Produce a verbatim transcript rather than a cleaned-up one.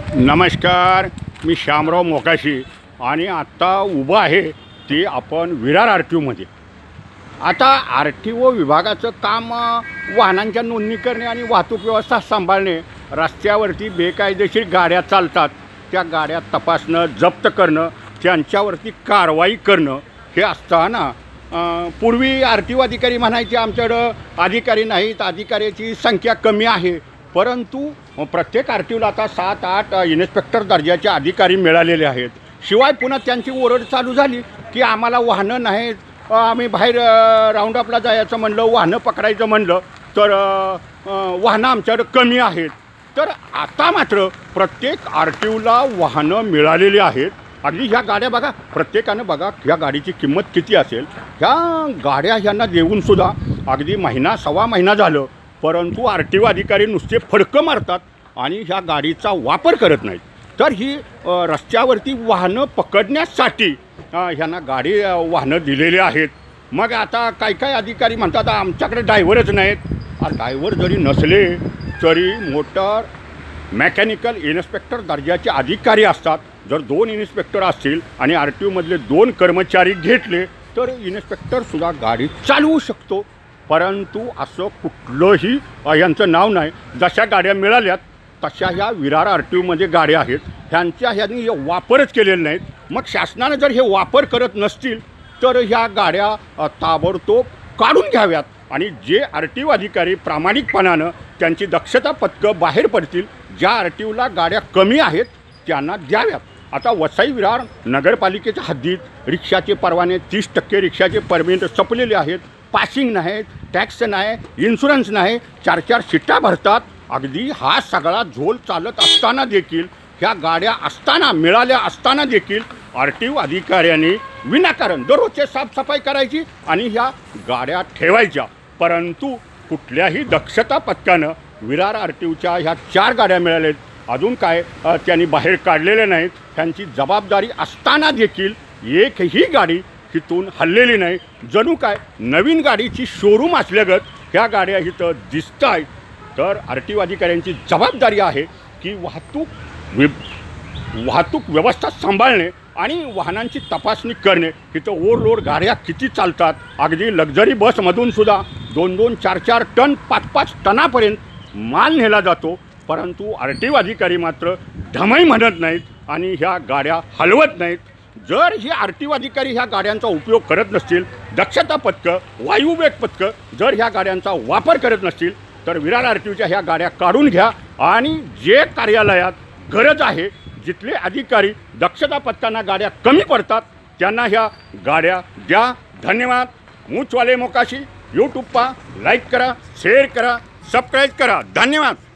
नमस्कार, मी श्यामराव मोकाशी आणि आत्ता उभा आहे ते आपण विरार आर टी ओमध्ये. आता आर टी ओ विभागाचं काम वाहनांच्या नोंदणी करणे आणि वाहतूक व्यवस्था सांभाळणे, रस्त्यावरती बेकायदेशीर गाड्या चालतात त्या गाड्या तपासणं, जप्त करणं, त्यांच्यावरती कारवाई करणं हे असताना पूर्वी आर टी ओ अधिकारी म्हणायचे आमच्याकडं अधिकारी नाहीत, अधिकाऱ्याची संख्या कमी आहे. परंतु प्रत्येक आर टी ओला आता सात आठ इन्स्पेक्टर दर्जाचे अधिकारी मिळालेले आहेत. शिवाय पुन्हा त्यांची ओरड चालू झाली की आम्हाला वाहनं नाहीत, आम्ही बाहेर राऊंडअपला जायचं म्हणलं, वाहनं पकडायचं म्हणलं तर वाहनं आमच्याकडं कमी आहेत. तर आता मात्र प्रत्येक आर टी ओला वाहनं मिळालेली आहेत. अगदी ह्या गाड्या बघा, प्रत्येकानं बघा ह्या गाडीची किंमत किती असेल. ह्या गाड्या ह्यांना देऊनसुद्धा अगदी महिना सव्वा महिना झालं, परंतु आर टी ओ अधिकारी नुसते फडकं मारतात आणि ह्या गाडीचा वापर करत नाहीत. तर ही रस्त्यावरती वाहनं पकडण्यासाठी ह्यांना गाडी वाहनं दिलेली आहेत. मग आता काय काय अधिकारी म्हणतात आमच्याकडे ड्रायव्हरच नाहीत. ड्रायव्हर जरी नसले तरी मोटर मेकॅनिकल इन्स्पेक्टर दर्जाचे अधिकारी असतात. जर दोन इन्स्पेक्टर असतील आणि आर टी ओमधले दोन कर्मचारी घेतले तर इन्स्पेक्टरसुद्धा गाडी चालवू शकतो. परंतु असं कुठलंही यांचं नाव नाही. जशा गाड्या मिळाल्यात तशा ह्या विरार आर टी ओमध्ये गाड्या आहेत, ह्यांच्या ह्यांनी वापरच केलेले नाहीत. मग शासनानं जर हे वापर करत नसतील तर ह्या गाड्या ताबडतोब काढून घ्याव्यात आणि जे आर टी ओ अधिकारी प्रामाणिकपणानं त्यांची दक्षता पथकं बाहेर पडतील, ज्या आर टी ओला गाड्या कमी आहेत त्यांना द्याव्यात. आता वसई विरार नगरपालिकेच्या हद्दीत रिक्षाचे परवाने तीस टक्के रिक्षाचे परमिट संपलेले आहेत. पासिंग नाही, टॅक्स नाही, इन्शुरन्स नाही, चार चार शिट्ट्या भरतात. अगदी हा सगळा झोल चालत असताना देखील, ह्या गाड्या असताना मिळाल्या असताना देखील आर टी ओ अधिकाऱ्यांनी विनाकारण दररोजचे साफसफाई करायची आणि ह्या गाड्या ठेवायच्या. परंतु कुठल्याही दक्षता पथकानं विरार आर टी ओच्या ह्या चार गाड्या मिळाल्यात, अजून काय त्यांनी बाहेर काढलेले नाहीत. त्यांची जबाबदारी असताना देखील एकही गाडी तिथून हल्लेली नाही. जणू काय नवीन गाडीची शोरूम असल्यागत ह्या गाड्या इथं दिसत आहेत. तर आर टी ओ अधिकाऱ्यांची जबाबदारी आहे की वाहतूक वि वाहतूक व्यवस्था सांभाळणे आणि वाहनांची तपासणी करणे. इथं ओव्हरलोड गाड्या किती चालतात, अगदी लक्झरी बसमधूनसुद्धा दोन दोन चार चार टन पाच पाच टनापर्यंत माल नेला जातो. परंतु आर टी ओ अधिकारी मात्र ढमई म्हणत नाहीत आणि ह्या गाड्या हलवत नाहीत. जर हे आर टी ओ अधिकारी ह्या गाड्यांचा उपयोग करत नसतील, दक्षता पथकं, वायुवेग पथकं जर ह्या गाड्यांचा वापर करत नसतील तर विरार आर टी ओच्या ह्या गाड्या काढून घ्या आणि जे कार्यालयात गरज आहे, जिथले अधिकारी दक्षता पथकांना गाड्या कमी पडतात त्यांना ह्या गाड्या द्या. धन्यवाद. मूचवाले मोकाशी यूट्यूब पा लाईक करा, शेअर करा, सबस्क्राईब करा. धन्यवाद.